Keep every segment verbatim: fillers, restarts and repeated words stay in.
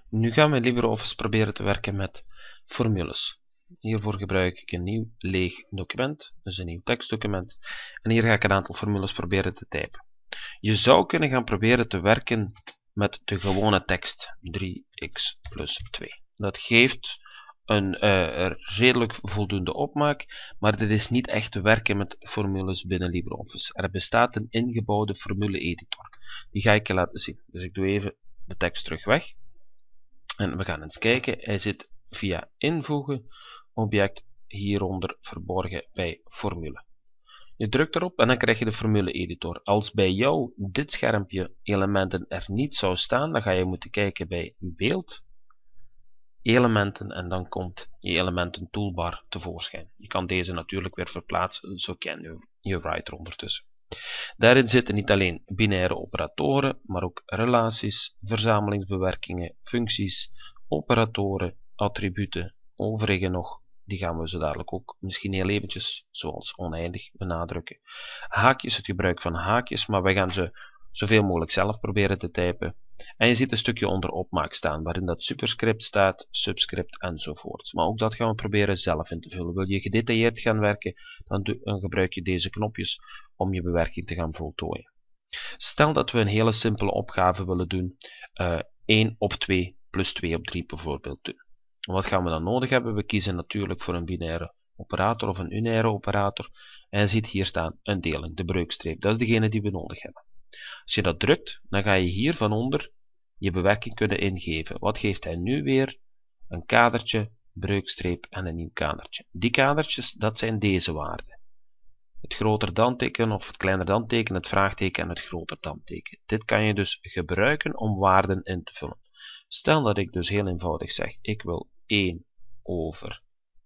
Nu gaan we in LibreOffice proberen te werken met formules. Hiervoor gebruik ik een nieuw leeg document, dus een nieuw tekstdocument. En hier ga ik een aantal formules proberen te typen. Je zou kunnen gaan proberen te werken met de gewone tekst drie x plus twee. Dat geeft een uh, redelijk voldoende opmaak, maar dit is niet echt te werken met formules binnen LibreOffice. Er bestaat een ingebouwde formule-editor. Die ga ik je laten zien. Dus ik doe even de tekst terug weg. En we gaan eens kijken. Hij zit via invoegen, object, hieronder verborgen bij formule. Je drukt erop en dan krijg je de formule-editor. Als bij jou dit schermpje elementen er niet zou staan, dan ga je moeten kijken bij beeld, elementen en dan komt je elementen toolbar tevoorschijn. Je kan deze natuurlijk weer verplaatsen, zo ken je je writer ondertussen. Daarin zitten niet alleen binaire operatoren, maar ook relaties, verzamelingsbewerkingen, functies, operatoren, attributen, overige nog. Die gaan we zo dadelijk ook misschien heel eventjes, zoals oneindig, benadrukken. Haakjes, het gebruik van haakjes, maar wij gaan ze zoveel mogelijk zelf proberen te typen. En je ziet een stukje onder opmaak staan, waarin dat superscript staat, subscript enzovoort. Maar ook dat gaan we proberen zelf in te vullen. Wil je gedetailleerd gaan werken, dan, doe, dan gebruik je deze knopjes om je bewerking te gaan voltooien. Stel dat we een hele simpele opgave willen doen, uh, één op twee plus twee op drie bijvoorbeeld doen. Wat gaan we dan nodig hebben? We kiezen natuurlijk voor een binaire operator of een unaire operator. En je ziet hier staan een deling, de breukstreep. Dat is degene die we nodig hebben. Als je dat drukt, dan ga je hier van onder je bewerking kunnen ingeven. Wat geeft hij nu weer? Een kadertje, breukstreep en een nieuw kadertje. Die kadertjes, dat zijn deze waarden. Het groter dan teken of het kleiner dan teken, het vraagteken en het groter dan teken. Dit kan je dus gebruiken om waarden in te vullen. Stel dat ik dus heel eenvoudig zeg, ik wil één over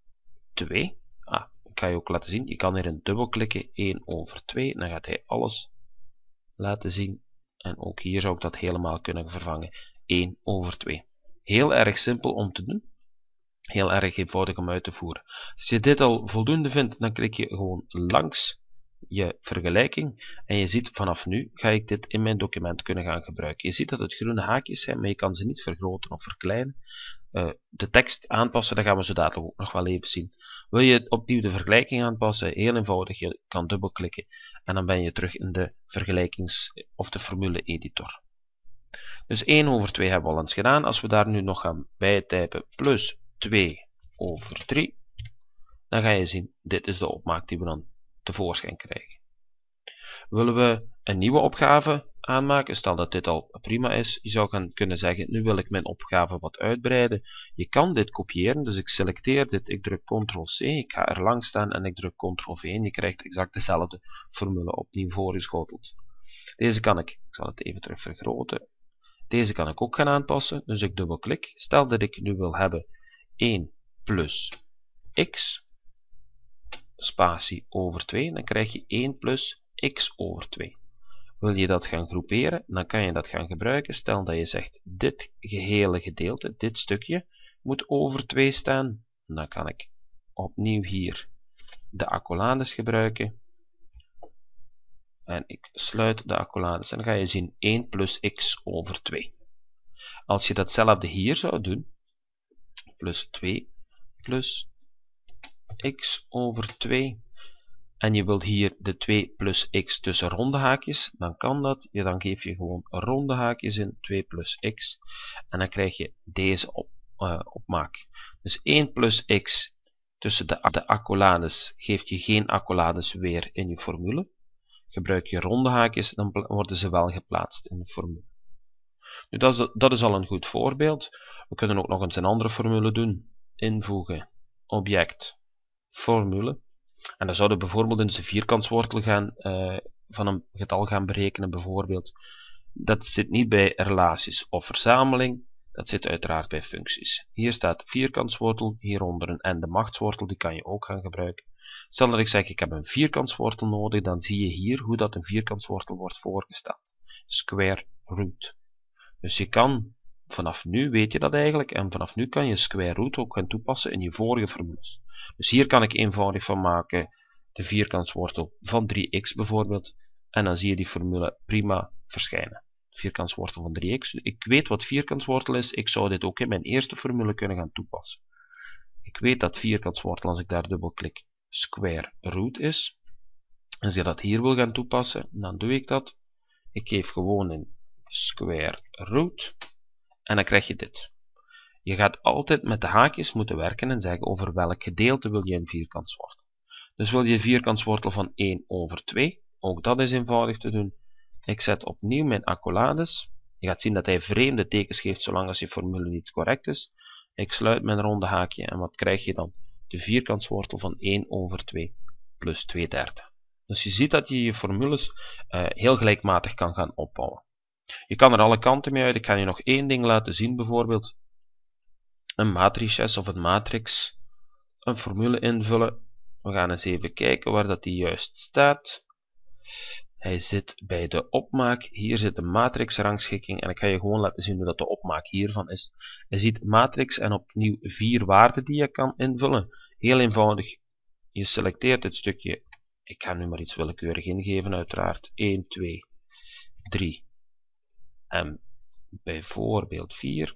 twee. Ah, ik ga je ook laten zien, je kan hierin dubbelklikken, één over twee, dan gaat hij alles laten zien. En ook hier zou ik dat helemaal kunnen vervangen, één over twee. Heel erg simpel om te doen, heel erg eenvoudig om uit te voeren. Als je dit al voldoende vindt, dan klik je gewoon langs je vergelijking en je ziet vanaf nu ga ik dit in mijn document kunnen gaan gebruiken. Je ziet dat het groene haakjes zijn, maar je kan ze niet vergroten of verkleinen. Uh, de tekst aanpassen, dat gaan we zo dadelijk ook nog wel even zien. Wil je opnieuw de vergelijking aanpassen? Heel eenvoudig, je kan dubbelklikken en dan ben je terug in de vergelijkings- of de formule-editor. Dus één over twee hebben we al eens gedaan. Als we daar nu nog gaan bijtypen plus twee over drie, dan ga je zien, dit is de opmaak die we dan tevoorschijn krijgen. Willen we een nieuwe opgave aanmaken, stel dat dit al prima is, je zou gaan kunnen zeggen, nu wil ik mijn opgave wat uitbreiden. Je kan dit kopiëren, dus ik selecteer dit, ik druk control C, ik ga er langs staan en ik druk control V en je krijgt exact dezelfde formule opnieuw voorgeschoteld. Deze kan ik, ik zal het even terug vergroten, deze kan ik ook gaan aanpassen, dus ik dubbelklik. Stel dat ik nu wil hebben één plus x spatie over twee, dan krijg je één plus x over twee. Wil je dat gaan groeperen, dan kan je dat gaan gebruiken. Stel dat je zegt, dit gehele gedeelte, dit stukje, moet over twee staan. Dan kan ik opnieuw hier de accolades gebruiken. En ik sluit de accolades en dan ga je zien één plus x over twee. Als je datzelfde hier zou doen, plus twee plus x over twee, en je wilt hier de twee plus x tussen ronde haakjes, dan kan dat. Ja, dan geef je gewoon ronde haakjes in, twee plus x, en dan krijg je deze op, uh, opmaak. Dus één plus x tussen de, de accolades geeft je geen accolades weer in je formule. Gebruik je ronde haakjes, dan worden ze wel geplaatst in de formule. Nu, dat is, dat is al een goed voorbeeld. We kunnen ook nog eens een andere formule doen. Invoegen, object, formule. En dan zouden we bijvoorbeeld in de vierkantswortel gaan, uh, van een getal gaan berekenen. Bijvoorbeeld. Dat zit niet bij relaties of verzameling. Dat zit uiteraard bij functies. Hier staat vierkantswortel, hieronder een en de machtswortel. Die kan je ook gaan gebruiken. Stel dat ik zeg ik heb een vierkantswortel nodig, dan zie je hier hoe dat een vierkantswortel wordt voorgesteld. Square root. Dus je kan, vanaf nu weet je dat eigenlijk, en vanaf nu kan je square root ook gaan toepassen in je vorige formules. Dus hier kan ik eenvoudig van maken de vierkantswortel van drie x bijvoorbeeld, en dan zie je die formule prima verschijnen. vierkantswortel van drie x. Ik weet wat vierkantswortel is. Ik zou dit ook in mijn eerste formule kunnen gaan toepassen. Ik weet dat vierkantswortel, als ik daar dubbelklik, square root is. Als je dat hier wil gaan toepassen, dan doe ik dat. Ik geef gewoon een square root. En dan krijg je dit. Je gaat altijd met de haakjes moeten werken en zeggen over welk gedeelte wil je een vierkantswortel. Dus wil je een vierkantswortel van één over twee. Ook dat is eenvoudig te doen. Ik zet opnieuw mijn accolades. Je gaat zien dat hij vreemde tekens geeft zolang als je formule niet correct is. Ik sluit mijn ronde haakje en wat krijg je dan? De vierkantswortel van één over twee plus twee derde. Dus je ziet dat je je formules uh, heel gelijkmatig kan gaan opbouwen. Je kan er alle kanten mee uit. Ik ga je nog één ding laten zien, bijvoorbeeld een matrices of een matrix, een formule invullen. We gaan eens even kijken waar dat die juist staat. Hij zit bij de opmaak. Hier zit de matrix rangschikking en ik ga je gewoon laten zien hoe dat de opmaak hiervan is. Je ziet matrix en opnieuw vier waarden die je kan invullen. Heel eenvoudig. Je selecteert het stukje. Ik ga nu maar iets willekeurig ingeven, uiteraard. één, twee, drie en bijvoorbeeld vier.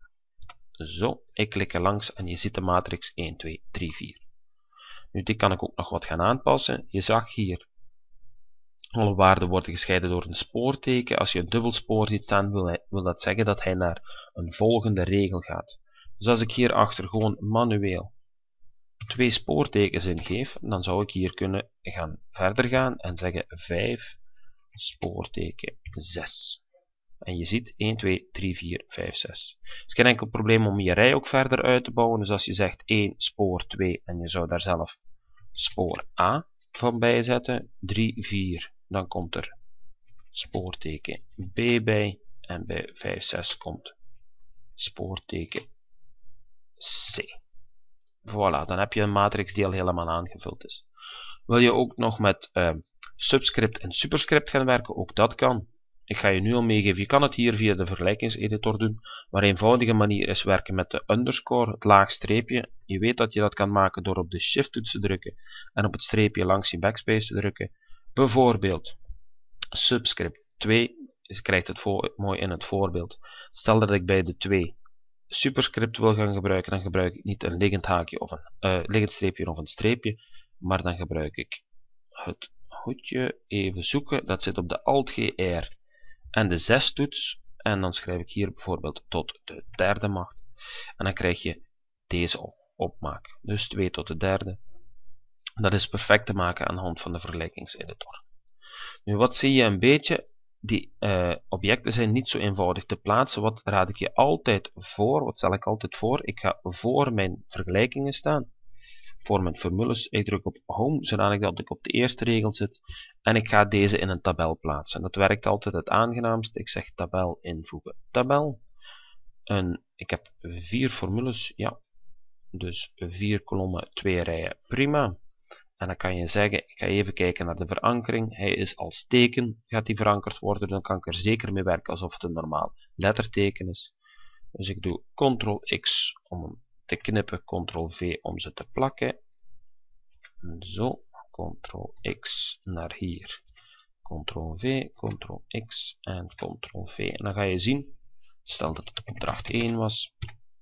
Zo, ik klik er langs en je ziet de matrix één, twee, drie, vier. Nu, dit kan ik ook nog wat gaan aanpassen. Je zag hier, alle waarden worden gescheiden door een spoorteken. Als je een dubbelspoor ziet staan, wil, hij, wil dat zeggen dat hij naar een volgende regel gaat. Dus als ik hierachter gewoon manueel twee spoortekens ingeef, dan zou ik hier kunnen gaan verder gaan en zeggen vijf spoorteken zes. En je ziet één, twee, drie, vier, vijf, zes. Het is geen enkel probleem om je rij ook verder uit te bouwen. Dus als je zegt één, spoor twee en je zou daar zelf spoor A van bijzetten, drie, vier, dan komt er spoorteken B bij en bij vijf, zes komt spoorteken C. Voilà, dan heb je een matrix die al helemaal aangevuld is. Wil je ook nog met uh, subscript en superscript gaan werken? Ook dat kan. Ik ga je nu al meegeven, je kan het hier via de vergelijkingseditor doen, maar een eenvoudige manier is werken met de underscore, het laag streepje. Je weet dat je dat kan maken door op de shift toets te drukken en op het streepje langs je backspace te drukken. Bijvoorbeeld subscript twee, je krijgt het voor, mooi in het voorbeeld. Stel dat ik bij de twee superscript wil gaan gebruiken, dan gebruik ik niet een liggend haakje of een uh, liggend streepje of een streepje, maar dan gebruik ik het hoedje, even zoeken, dat zit op de alt G R en de zes toets, en dan schrijf ik hier bijvoorbeeld tot de derde macht, en dan krijg je deze op opmaak, dus twee tot de derde. Dat is perfect te maken aan de hand van de vergelijkingseditor. Nu, wat zie je een beetje? Die uh, objecten zijn niet zo eenvoudig te plaatsen. Wat raad ik je altijd voor? Wat stel ik altijd voor? Ik ga voor mijn vergelijkingen staan, voor mijn formules. Ik druk op home, zodat dat ik op de eerste regel zit, en ik ga deze in een tabel plaatsen. Dat werkt altijd het aangenaamst. Ik zeg tabel invoegen, tabel. En ik heb vier formules, ja, dus vier kolommen, twee rijen, prima. En dan kan je zeggen, ik ga even kijken naar de verankering. Hij is als teken, gaat die verankerd worden. Dan kan ik er zeker mee werken alsof het een normaal letterteken is. Dus ik doe control X om hem te knippen, control V om ze te plakken. Zo, control X naar hier. control V, control X en control V. En dan ga je zien, stel dat het opdracht één was,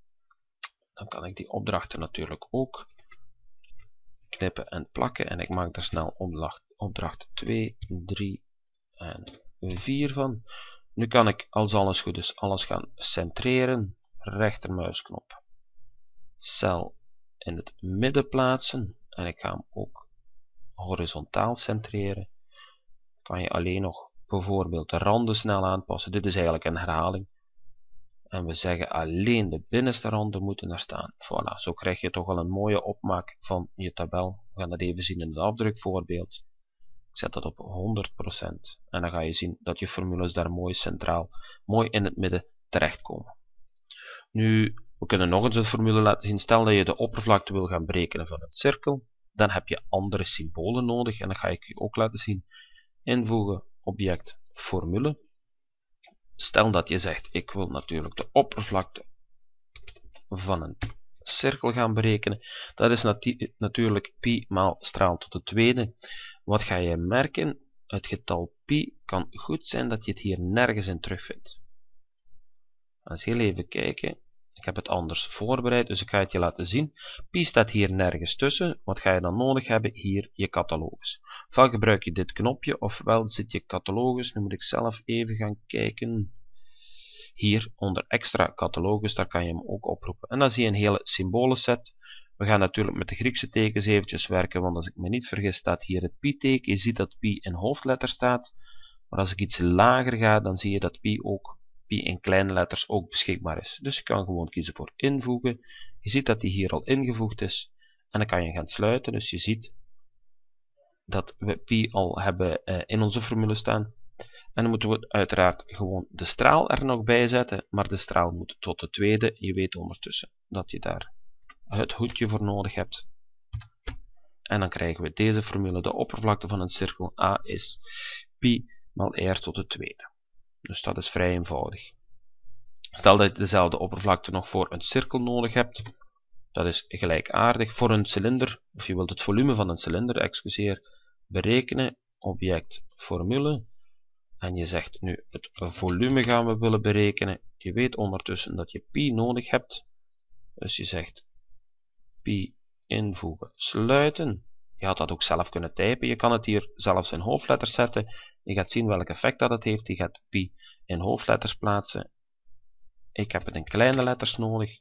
dan kan ik die opdrachten natuurlijk ook knippen en plakken, en ik maak daar snel opdracht, opdracht twee, drie en vier van. Nu kan ik, als alles goed is, alles gaan centreren, rechtermuisknop, cel in het midden plaatsen, en ik ga hem ook horizontaal centreren. Kan je alleen nog bijvoorbeeld de randen snel aanpassen. Dit is eigenlijk een herhaling. En we zeggen alleen de binnenste randen moeten er staan. Voilà, zo krijg je toch al een mooie opmaak van je tabel. We gaan dat even zien in het afdrukvoorbeeld. Ik zet dat op honderd procent. En dan ga je zien dat je formules daar mooi centraal, mooi in het midden terechtkomen. Nu, we kunnen nog eens een formule laten zien. Stel dat je de oppervlakte wil gaan berekenen van het cirkel. Dan heb je andere symbolen nodig. En dan ga ik je ook laten zien. Invoegen, object, formule. Stel dat je zegt, ik wil natuurlijk de oppervlakte van een cirkel gaan berekenen. Dat is natu natuurlijk pi maal straal tot de tweede. Wat ga je merken? Het getal pi kan goed zijn dat je het hier nergens in terugvindt. Eens heel even kijken. Ik heb het anders voorbereid, dus ik ga het je laten zien. Pi staat hier nergens tussen. Wat ga je dan nodig hebben? Hier je catalogus. Ofwel gebruik je dit knopje, ofwel zit je catalogus. Nu moet ik zelf even gaan kijken. Hier onder extra catalogus, daar kan je hem ook oproepen. En dan zie je een hele symbolenset. We gaan natuurlijk met de Griekse tekens eventjes werken, want als ik me niet vergis staat hier het pi-teken. Je ziet dat pi in hoofdletter staat. Maar als ik iets lager ga, dan zie je dat pi ook pi in kleine letters ook beschikbaar is. Dus je kan gewoon kiezen voor invoegen. Je ziet dat die hier al ingevoegd is. En dan kan je gaan sluiten. Dus je ziet dat we pi al hebben uh, in onze formule staan. En dan moeten we uiteraard gewoon de straal er nog bij zetten. Maar de straal moet tot de tweede. Je weet ondertussen dat je daar het hoedje voor nodig hebt. En dan krijgen we deze formule. De oppervlakte van een cirkel A is pi maal r tot de tweede. Dus dat is vrij eenvoudig. Stel dat je dezelfde oppervlakte nog voor een cirkel nodig hebt. Dat is gelijkaardig. Voor een cilinder, of je wilt het volume van een cilinder, excuseer, berekenen, object, formule. En je zegt nu het volume gaan we willen berekenen. Je weet ondertussen dat je pi nodig hebt. Dus je zegt pi invoegen, sluiten. Je had dat ook zelf kunnen typen. Je kan het hier zelfs in hoofdletters zetten. Je gaat zien welk effect dat het heeft. Je gaat pi in hoofdletters plaatsen. Ik heb het in kleine letters nodig.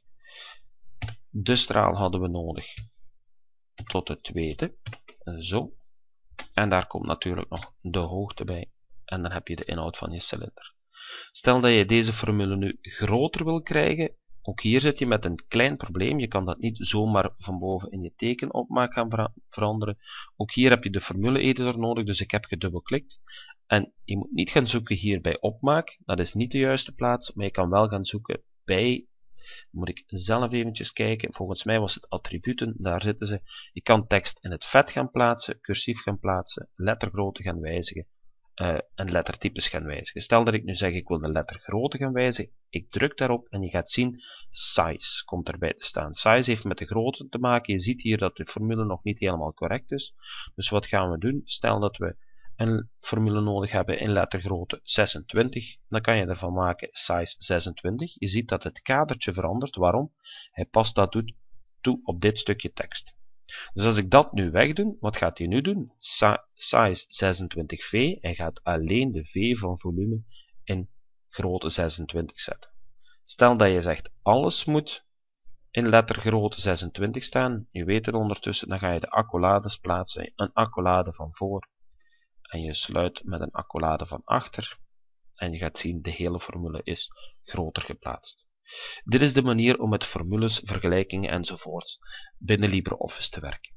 De straal hadden we nodig tot de tweede. Zo. En daar komt natuurlijk nog de hoogte bij. En dan heb je de inhoud van je cilinder. Stel dat je deze formule nu groter wil krijgen. Ook hier zit je met een klein probleem. Je kan dat niet zomaar van boven in je tekenopmaak gaan vera veranderen. Ook hier heb je de formule editor nodig. Dus ik heb gedubbelklikt. En je moet niet gaan zoeken hier bij opmaak. Dat is niet de juiste plaats. Maar je kan wel gaan zoeken bij. Moet ik zelf eventjes kijken. Volgens mij was het attributen. Daar zitten ze. Je kan tekst in het vet gaan plaatsen. Cursief gaan plaatsen. Lettergrootte gaan wijzigen. Uh, en lettertypes gaan wijzigen. Stel dat ik nu zeg ik wil de lettergrootte gaan wijzigen. Ik druk daarop en je gaat zien size komt erbij te staan. Size heeft met de grootte te maken. Je ziet hier dat de formule nog niet helemaal correct is. Dus wat gaan we doen? Stel dat we een formule nodig hebben in lettergrootte zesentwintig. Dan kan je ervan maken size zesentwintig. Je ziet dat het kadertje verandert. Waarom? Hij past dat toe op dit stukje tekst. Dus als ik dat nu wegdoe, wat gaat hij nu doen? Size zesentwintig v. Hij gaat alleen de v van volume in grootte zesentwintig zetten. Stel dat je zegt alles moet in lettergrootte zesentwintig staan. Je weet het ondertussen, dan ga je de accolades plaatsen. Een accolade van voor. En je sluit met een accolade van achter. En je gaat zien, de hele formule is groter geplaatst. Dit is de manier om met formules, vergelijkingen enzovoorts binnen LibreOffice te werken.